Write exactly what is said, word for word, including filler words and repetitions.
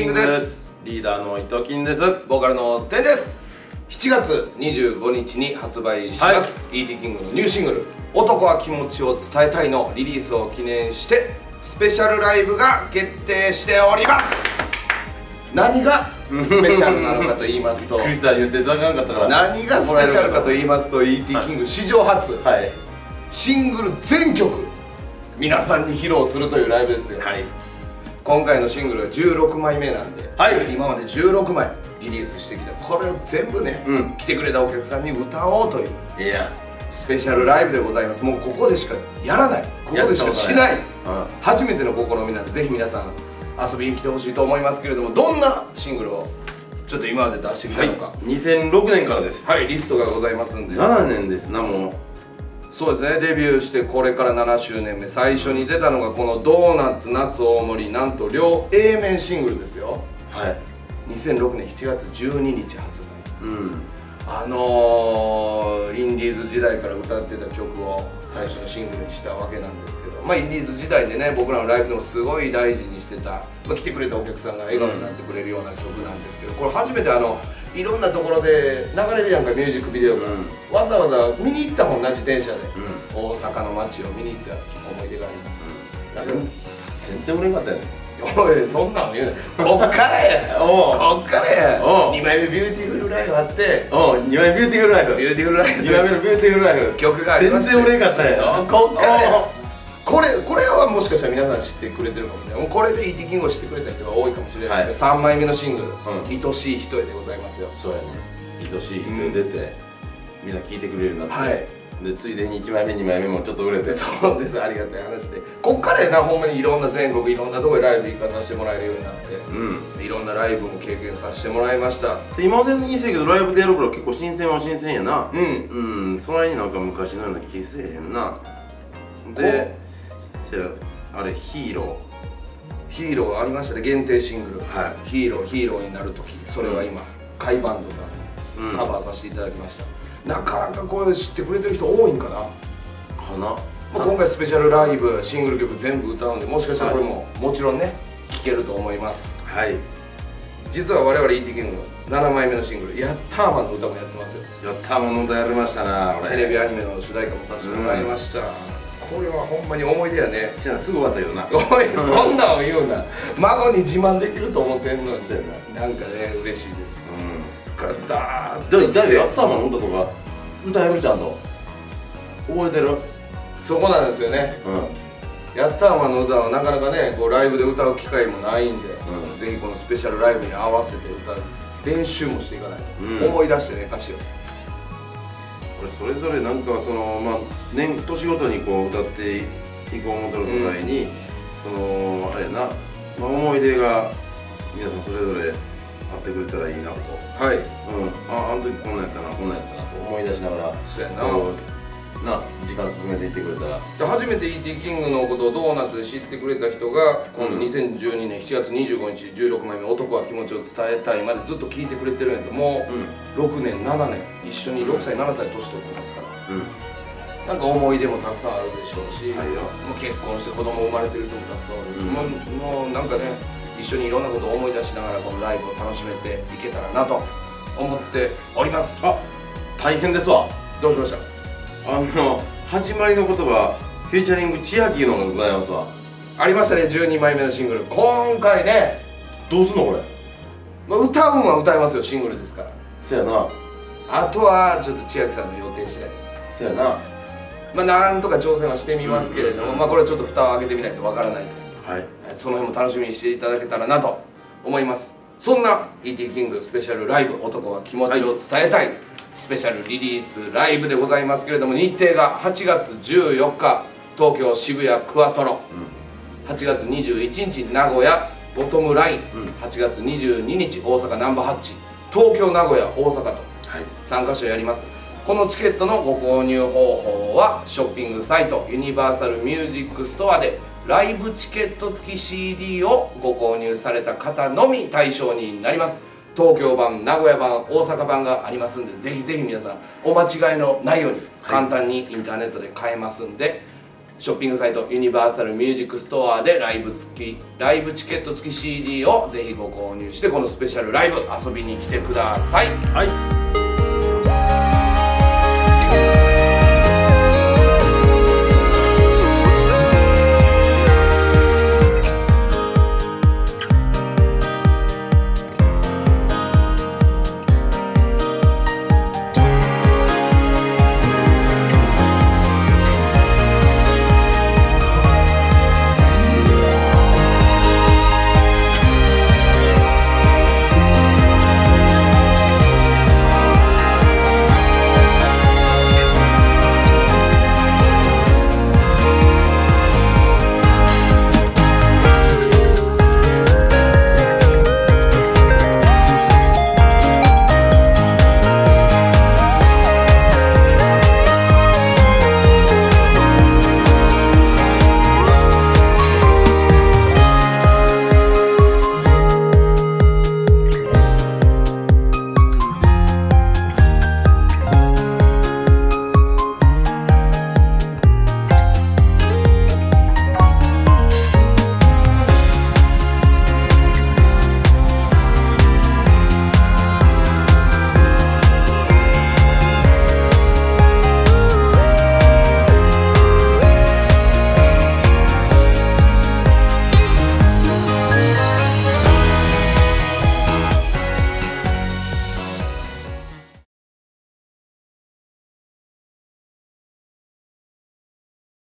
グです。 リーダーの伊藤金です。 ボーカルのてんです。しちがつにじゅうごにちに発売します、はい、イーティー キングのニューシングル「男は気持ちを伝えたい」のリリースを記念してスペシャルライブが決定しております。何がスペシャルなのかと言いますとクリスタル言っていただかなかったから何がスペシャルかと言いますと イーティー キング史上初、はい、シングル全曲皆さんに披露するというライブですよ、はい、今回のシングルはじゅうろくまいめなんで、はい、今までじゅうろくまいリリースしてきたこれを全部ね、うん、来てくれたお客さんに歌おうといういやスペシャルライブでございます。もうここでしかやらない、ここでしかしない、うん、初めての試みなんでぜひ皆さん遊びに来てほしいと思いますけれども、どんなシングルをちょっと今まで出してきたのか、はい、 にせんろくねんからです。 はい、リストがございますんでななねんですな。もうそうですね、デビューしてこれからななしゅうねんめ、最初に出たのがこの「ドーナツ夏大盛り」、なんと両 エー 面シングルですよ。はい、にせんろくねんしちがつじゅうににち発売。うん、あのー、インディーズ時代から歌ってた曲を最初のシングルにしたわけなんですけど、まあインディーズ時代でね、僕らのライブでもすごい大事にしてた、まあ、来てくれたお客さんが笑顔になってくれるような曲なんですけど、これ初めてあのいろんなところで流れるやんか、ミュージックビデオが、うん、わざわざ見に行ったもんな、自転車で、うん、大阪の街を見に行った思い出があります、 うん、全然売れんかったよね。 おい、そんなん言うな。こっからやこっからやにまいめビューティフルライフあって、 にまいめビューティフルライフビューティフルライフにまいめのビューティフルライフ曲がありまして、 全然売れんかったんや。 こっからやこれ、これはもしかしたら皆さん知ってくれてるかもしれない。これで イーティー キングを知ってくれた人が多いかもしれないですけど、さんまいめのシングル「愛しい人へ」でございますよ。 そうやね、愛しい人へ出てみんな聴いてくれるようになって、でついでにいちまいめにまいめもちょっと売れて、 そうです、ありがたい話で、こっからやな、ほんまにいろんな全国いろんなところでライブ行かさせてもらえるようになって、うん、いろんなライブも経験させてもらいました。 今までのいいせやけどライブでやるから結構新鮮は新鮮やな。うんうん、その間になんか昔のような気せえへんな。でせやあれヒーローヒーローありましたね、限定シングル、はい、ヒーローヒーローになるとき、それは今甲斐バンドさんにカバーさせていただきました。なかなかこれ知ってくれてる人多いんかなかな。まあ今回スペシャルライブシングル曲全部歌うんで、もしかしたらこれももちろんね聴けると思います。はい、実は我々 イーティー キングのななまいめのシングル「ヤッターマン」の歌もやってますよ。 ヤッターマンの歌やりましたな。 テレビアニメの主題歌もさせてもらいました。これはほんまに思い出やね。 せやな、すぐ終わったけどな。 おい、そんなんを言うな。孫に自慢できると思ってんのになんかね、嬉しいです。うん、疲れたー。 だいヤッターマンの歌とか歌えるちゃんと覚えてる？ そこなんですよね。うん、ヤッターマンの歌はなかなかね、こうライブで歌う機会もないんで、うん、ぜひこのスペシャルライブに合わせて歌う練習もしていかないと、うん、思い出してね、歌詞を。 これそれぞれなんかそのまあ年年ごとにこう歌っていこう思ってる世界に、うん、そのあれやな、まあ、思い出が皆さんそれぞれあってくれたらいいなと。はい、うん、ああの時こんなんやったなこんなんやったなと思い出しながら、そうやなな時間進めていってくれたら。初めて イーティー キングのことをドーナツで知ってくれた人が今度にせんじゅうにねんしちがつにじゅうごにちじゅうろくまいめ「男は気持ちを伝えたい」までずっと聴いてくれてるんやけど、もうろくねんななねん一緒にろくさいななさい年取ってますから、うん、なんか思い出もたくさんあるでしょうし、はい、もう結婚して子供生まれてる人もたくさんあるし、うん、もう、もうなんかね一緒にいろんなことを思い出しながらこのライブを楽しめていけたらなと思っております。 あ、大変ですわ。 どうしました？ あの始まりの言葉フューチャリング千秋のがございますわ。 ありましたね、じゅうにまいめのシングル。今回ね、 どうすんのこれ。 まあ、歌うんは歌いますよ、シングルですから。 そやな。あとはちょっと千秋さんの予定次第です。 そやな。まあなんとか挑戦はしてみますけれども、まあこれはちょっと蓋を開けてみないとわからないと。はい、その辺も楽しみにしていただけたらなと思います。そんな イーティー キングスペシャルライブ「男は気持ちを伝えたい」はい、スペシャルリリースライブでございますけれども、日程がはちがつじゅうよっか東京渋谷クワトロ、うん、はちがつにじゅういちにち名古屋ボトムライン、うん、はちがつにじゅうににち大阪ナンバーハッチ、東京名古屋大阪とさんかしょやります。このチケットのご購入方法はショッピングサイトユニバーサルミュージックストアでライブチケット付き シーディー をご購入された方のみ対象になります。東京版、名古屋版、大阪版がありますんで、ぜひぜひ皆さんお間違いのないように簡単にインターネットで買えますんで、 ショッピングサイトユニバーサルミュージックストアでライブ付きライブチケット付き シーディー をぜひご購入してこのスペシャルライブ遊びに来てください。 はい。